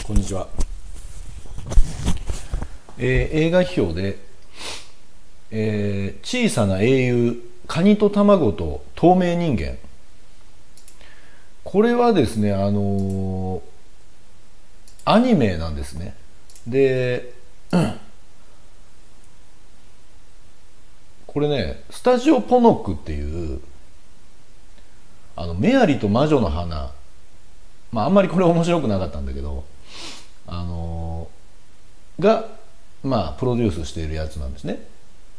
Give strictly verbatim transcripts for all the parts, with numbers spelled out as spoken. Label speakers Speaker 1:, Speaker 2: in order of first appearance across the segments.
Speaker 1: こんにちは。えー映画批評で、えー小さな英雄カニと卵と透明人間、これはですね、あのーアニメなんですね。でこれね、スタジオポノックっていうあのメアリと魔女の花、まああんまりこれ面白くなかったんだけど、あのーがまあプロデュースしているやつなんですね。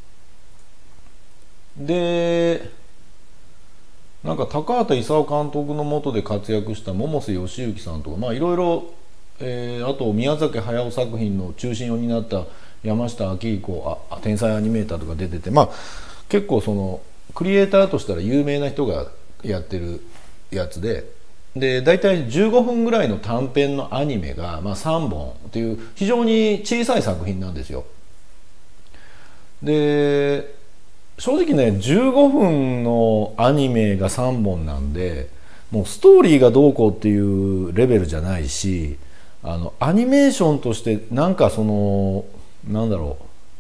Speaker 1: でなんか高畑勲監督の下で活躍した百瀬義行さんとか、まあいろいろ、えーあと宮崎駿作品の中心を担った山下明彦、あ天才アニメーターとか出てて、まあ結構そのクリエイターとしたら有名な人がやってるやつで、で大体じゅうごふんぐらいの短編のアニメが、まあ、さんぼんっていう非常に小さい作品なんですよ。で正直ね、じゅうごふんのアニメがさんぼんなんで、もうストーリーがどうこうっていうレベルじゃないし、あのアニメーションとしてなんかそのなんだろ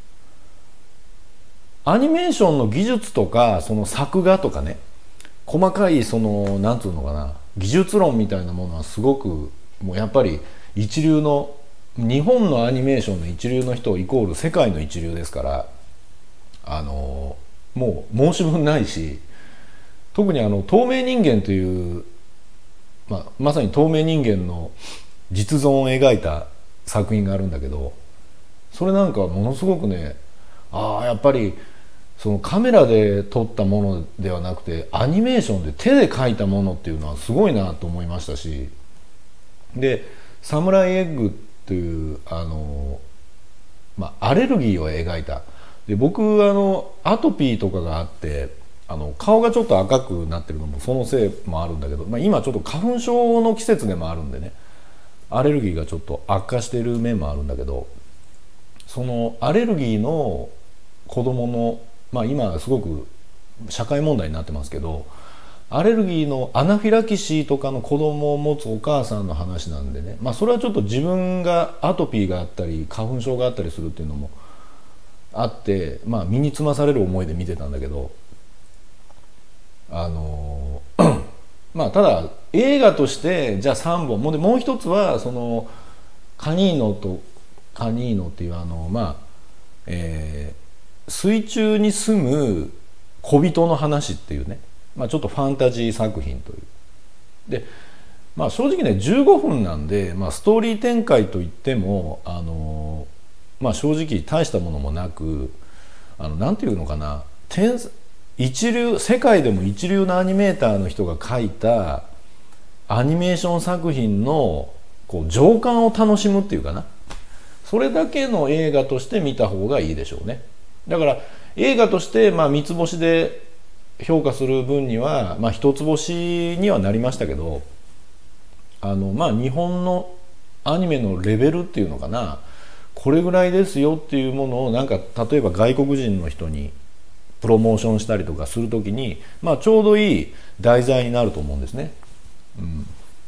Speaker 1: う、アニメーションの技術とかその作画とかね、細かいそのなんつうのかな、技術論みたいなものはすごくもうやっぱり一流の、日本のアニメーションの一流の人イコール世界の一流ですから、あのもう申し分ないし、特にあの透明人間という、まあ、まさに透明人間の実存を描いた作品があるんだけど、それなんかものすごくね、ああやっぱりそのカメラで撮ったものではなくてアニメーションで手で描いたものっていうのはすごいなと思いましたし、でサムライエッグというあの、まあ、アレルギーを描いた。で僕あのアトピーとかがあって、あの顔がちょっと赤くなってるのもそのせいもあるんだけど、まあ、今ちょっと花粉症の季節でもあるんでね、アレルギーがちょっと悪化している面もあるんだけど、そのアレルギーの子供の、まあ、今すごく社会問題になってますけど、アレルギーのアナフィラキシーとかの子供を持つお母さんの話なんでね、まあ、それはちょっと自分がアトピーがあったり花粉症があったりするっていうのもあって、まあ、身につまされる思いで見てたんだけど、あのまあただ映画としてじゃあさんぼんもうで、もう一つはそのカニーノとカニーノっていうあのまあ、えー水中に住む小人の話っていうね、まあ、ちょっとファンタジー作品というで、まあ、正直ねじゅうごふんなんで、まあ、ストーリー展開といってもあの、まあ、正直大したものもなく、あのなんていうのかな、天一流世界でも一流のアニメーターの人が描いたアニメーション作品のこう情感を楽しむっていうかな、それだけの映画として見た方がいいでしょうね。だから映画としてまあ三つ星で評価する分にはまあ一つ星にはなりましたけど、あのまあ日本のアニメのレベルっていうのかな、これぐらいですよっていうものをなんか例えば外国人の人にプロモーションしたりとかするときに、まあ、ちょうどいい題材になると思うんですね。うん、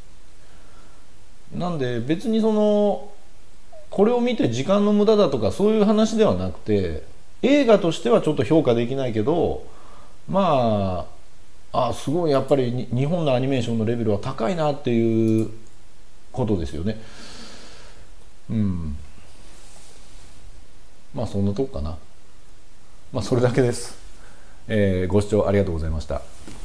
Speaker 1: なんで別にそのこれを見て時間の無駄だとかそういう話ではなくて、映画としてはちょっと評価できないけど、まああすごいやっぱり日本のアニメーションのレベルは高いなっていうことですよね。うん、まあそんなとこかな。まあそれだけです。えーご視聴ありがとうございました。